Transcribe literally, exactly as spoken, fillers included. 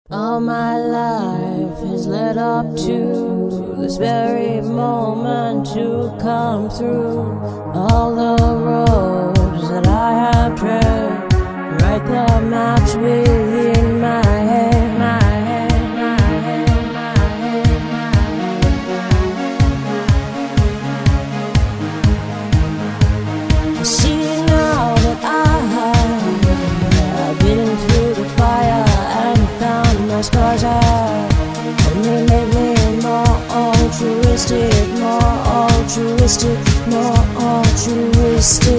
All my life has led up to this very moment to come through. All the roads that I have tread, write the maps within my head, my head, my head, my head, my head. I see now that I have been through the fire and found my scars have only made me more altruistic, more altruistic, more altruistic.